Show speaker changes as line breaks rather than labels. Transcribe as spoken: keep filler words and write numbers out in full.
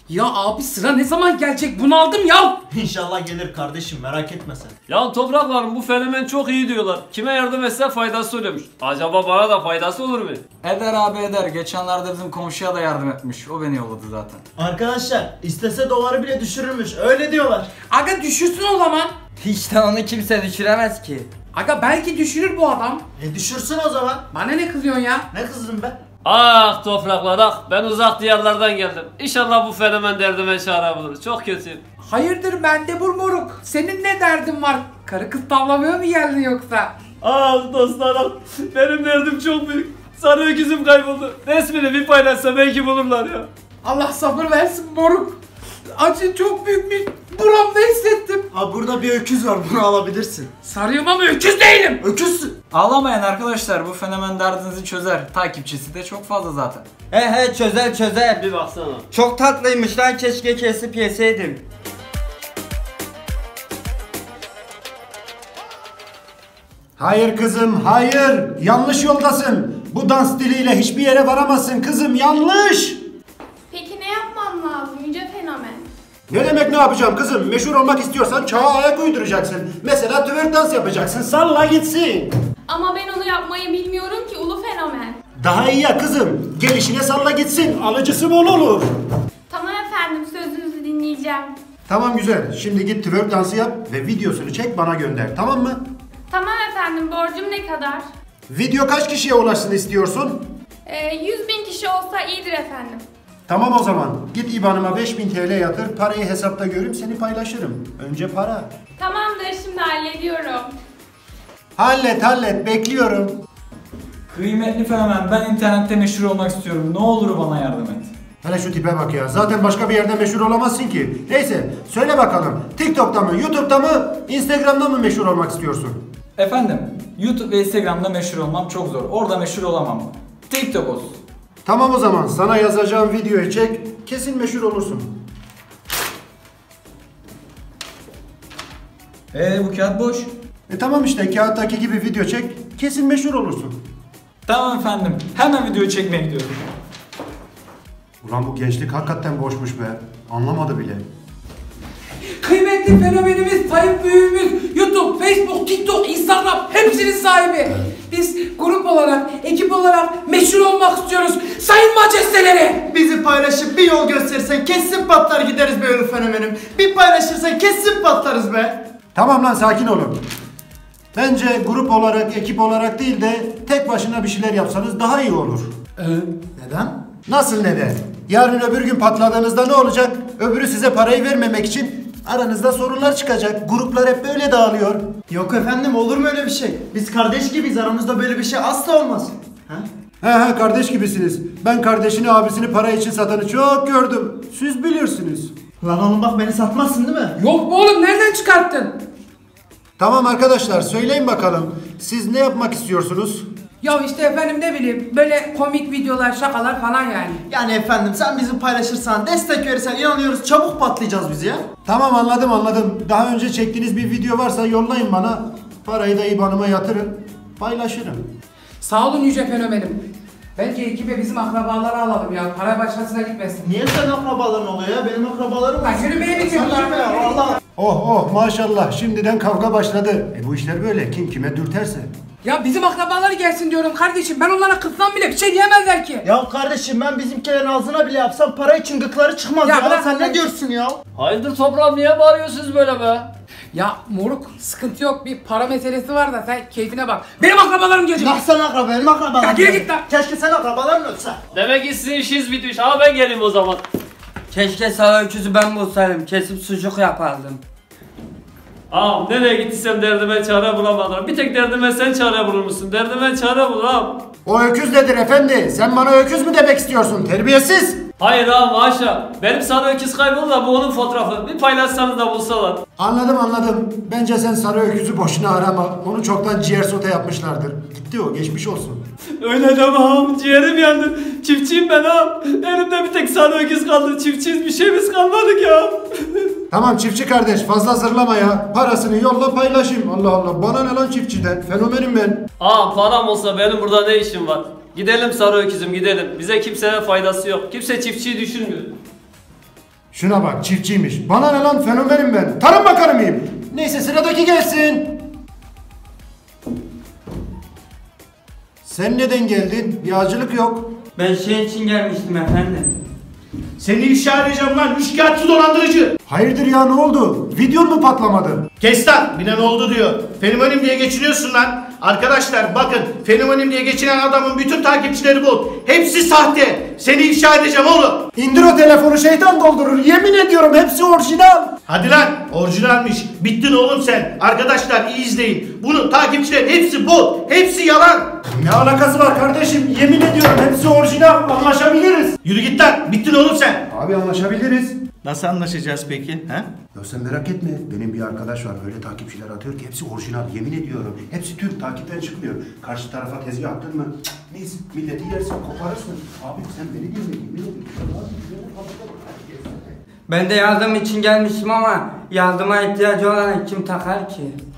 Ya abi sıra ne zaman gelecek? Bunaldım ya.
İnşallah gelir kardeşim, merak etme sen.
Ya topraklarım bu fenomen çok iyi diyorlar. Kime yardım etse faydası oluyormuş. Acaba bana da faydası olur mu?
Eder abi eder. Geçenlerde bizim komşuya da yardım etmiş. O beni yolladı zaten.
Arkadaşlar istese doları bile düşürürmüş, öyle diyorlar.
Aga düşürsün o zaman.
Hiç de onu kimse düşüremez ki.
Aga belki düşürür bu adam.
E düşürsün o zaman.
Bana ne kızıyorsun ya?
Ne kızdın be?
Ah topraklar ah, ben uzak diyarlardan geldim. İnşallah bu fenomen derdime çare bulur. Çok kötüyüm.
Hayırdır bende bu moruk? Senin ne derdin var? Karı kız tavlamaya mı geldin yoksa?
Ah dostlarım, benim derdim çok büyük. Sarı öküzüm kayboldu. Resmini bir paylaşsa belki bulurlar ya.
Allah sabır versin moruk. Acı çok büyükmüş. Buramda hissettim.
Aa, burada bir öküz var, bunu alabilirsin.
Sarıyorum ama öküz değilim.
Öküzsün.
Ağlamayın arkadaşlar. Bu fenomen derdinizi çözer. Takipçisi de çok fazla zaten.
He he çözer çözer.
Bir baksana.
Çok tatlıymış lan, keşke kesip yeseydim.
Hayır kızım, hayır. Yanlış yoldasın. Bu dans diliyle hiçbir yere varamazsın kızım, yanlış.
Peki ne yapmam lazım Yüce Fenomen?
Ne demek ne yapacağım kızım? Meşhur olmak istiyorsan çağa ayak uyduracaksın. Mesela twerk dans yapacaksın, salla gitsin.
Ama ben onu yapmayı bilmiyorum ki Ulu Fenomen.
Daha iyi ya kızım. Gelişine salla gitsin, alıcısı bol olur.
Tamam efendim, sözünüzü dinleyeceğim.
Tamam güzel. Şimdi git twerk dansı yap ve videosunu çek bana gönder. Tamam mı?
Tamam efendim, borcum ne kadar?
Video kaç kişiye ulaşsın istiyorsun?
Ee, yüz bin kişi olsa iyidir efendim.
Tamam o zaman. Git I B A N'ıma beş bin T L yatır. Parayı hesapta görürüm, seni paylaşırım. Önce para.
Tamamdır, şimdi hallediyorum.
Hallet hallet, bekliyorum.
Kıymetli fenomen, ben internette meşhur olmak istiyorum. Ne olur bana yardım et.
Hele şu tipe bak ya. Zaten başka bir yerde meşhur olamazsın ki. Neyse söyle bakalım. TikTok'ta mı, YouTube'da mı, Instagram'da mı meşhur olmak istiyorsun?
Efendim, YouTube ve Instagram'da meşhur olmam çok zor. Orada meşhur olamam. TikTok olsun.
Tamam o zaman sana yazacağım videoyu çek. Kesin meşhur olursun.
Eee bu kağıt boş.
E tamam işte kağıttaki gibi video çek. Kesin meşhur olursun.
Tamam efendim, hemen video çekmeye gidiyorum.
Ulan bu gençlik hakikaten boşmuş be. Anlamadı bile.
Kıymetli fenomenimiz, sayın büyüğümüz, YouTube, Facebook, TikTok, Instagram hepsinin sahibi. Biz grup olarak, ekip olarak meşhur olmak istiyoruz. Sayın majesteleri.
Bizi paylaşıp bir yol gösterirsen kesin patlar gideriz be Ulu Fenomenim. Bir paylaşırsan kesin patlarız be.
Tamam lan sakin olun. Bence grup olarak, ekip olarak değil de tek başına bir şeyler yapsanız daha iyi olur.
Ee,
Neden? Nasıl neden? Yarın öbür gün patladığınızda ne olacak? Öbürü size parayı vermemek için aranızda sorunlar çıkacak. Gruplar hep böyle dağılıyor.
Yok efendim, olur mu öyle bir şey? Biz kardeş gibiyiz, aramızda böyle bir şey asla olmaz. Ha?
He he kardeş gibisiniz. Ben kardeşini abisini para için satanı çok gördüm. Siz bilirsiniz.
Lan oğlum bak, beni satmazsın değil mi?
Yok mu oğlum, nereden çıkarttın?
Tamam arkadaşlar söyleyin bakalım. Siz ne yapmak istiyorsunuz?
Ya işte efendim ne bileyim, böyle komik videolar, şakalar falan yani.
Yani efendim sen bizi paylaşırsan, destek verirsen inanıyoruz çabuk patlayacağız biz ya.
Tamam anladım anladım. Daha önce çektiğiniz bir video varsa yollayın bana. Parayı da I B A N'ıma yatırın. Paylaşırım.
Sağ olun Yüce Fenomenim. Bence ekibe bizim akrabaları alalım ya, para başkasına gitmesin.
Niye senin akrabaların oluyor ya? Benim akrabalarım var.
Lan yürümeye mi diyorlar?
Sen ya valla.
Oh oh maşallah şimdiden kavga başladı. E bu işler böyle kim kime dürterse.
Ya bizim akrabalar gelsin diyorum kardeşim, ben onlara kızsam bile bir şey diyemezler ki.
Ya kardeşim ben bizimkilerin ağzına bile yapsam para için gıkları çıkmaz
Ya
ya.
bırak
Sen
sen.
ne diyorsun ya?
Hayırdır toprağım, niye bağırıyorsunuz böyle be?
Ya moruk, sıkıntı yok, bir para meselesi var da sen keyfine bak. Benim akrabalarım gelecek.
Lah sen akraba, benim akrabalarım.
Ya geri git lan.
Keşke sen akrabaların ölse.
Demek ki sizin işiniz bitmiş ama ben geleyim o zaman.
Keşke sarı öküzü ben bulsaydım, kesip sucuk yapardım.
Ağam nereye gittiysem derdime çare bulamadım. Bir tek derdime sen çare bulur musun? Derdime çare bul ağam.
O öküz nedir efendi? Sen bana öküz mü demek istiyorsun? Terbiyesiz.
Hayır ağam haşa. Benim sarı öküz kayboldu da bu onun fotoğrafı. Bir paylaşsanız da bulsalar.
Anladım anladım. Bence sen sarı öküzü boşuna arama. Onu çoktan ciğer sote yapmışlardır. Gitti o, geçmiş olsun.
Öyle deme ağam, ciğerim yandı. Çiftçiyim ben ağam. Elimde bir tek sarı öküz kaldı. Çiftçiyiz, bir şeyimiz kalmadı ki ağam.
Tamam çiftçi kardeş fazla zırlama ya. Parasını yolla paylaşayım. Allah Allah bana ne lan çiftçiden? Fenomenim ben.
Ağam param olsa benim burada ne işim var? Gidelim sarı öküzüm gidelim. Bize kimsenin faydası yok. Kimse çiftçiyi düşünmüyor.
Şuna bak çiftçiymiş. Bana ne lan fenomenim ben. Tarım bakanı mıyım? Neyse sıradaki gelsin. Sen neden geldin? Bir acılık yok.
Ben şey için gelmiştim efendim.
Seni ifşa arayacağım lan üçkağıtçı dolandırıcı.
Hayırdır ya ne oldu? Videon mu patlamadı?
Kes lan bir ne oldu diyor. Fenomenim diye geçiniyorsun lan. Arkadaşlar bakın fenomenim diye geçinen adamın bütün takipçileri bot. Hepsi sahte. Seni ifşa edeceğim oğlum.
İndir o telefonu şeytan doldurur. Yemin ediyorum hepsi orijinal.
Hadi lan orijinalmiş. Bittin oğlum sen. Arkadaşlar iyi izleyin. Bunun takipçilerin hepsi bot. Hepsi yalan.
Ne alakası var kardeşim? Yemin ediyorum hepsi orijinal. Anlaşabiliriz.
Yürü git lan. Bittin oğlum sen.
Abi anlaşabiliriz.
Nasıl anlaşacağız peki? He?
Ya sen merak etme. Benim bir arkadaş var. Öyle takipçiler atıyor ki hepsi orijinal. Yemin ediyorum. Hepsi Türk takipten çıkmıyor. Karşı tarafa tezgah attın mı? Cık, neyse milleti yersin koparırsın. Abi sen beni dinle. Yemin ediyorum.
Ben de yardım için gelmişim ama yardıma ihtiyacı olan kim takar ki?